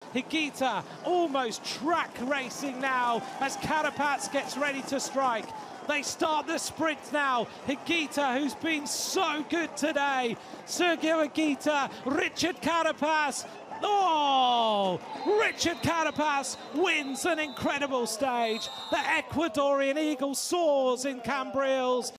Higuita almost track racing now as Carapaz gets ready to strike. They start the sprint now. Higuita, who's been so good today. Sergio Higuita, Richard Carapaz. Oh, Richard Carapaz wins an incredible stage. The Ecuadorian Eagle soars in Cambrils.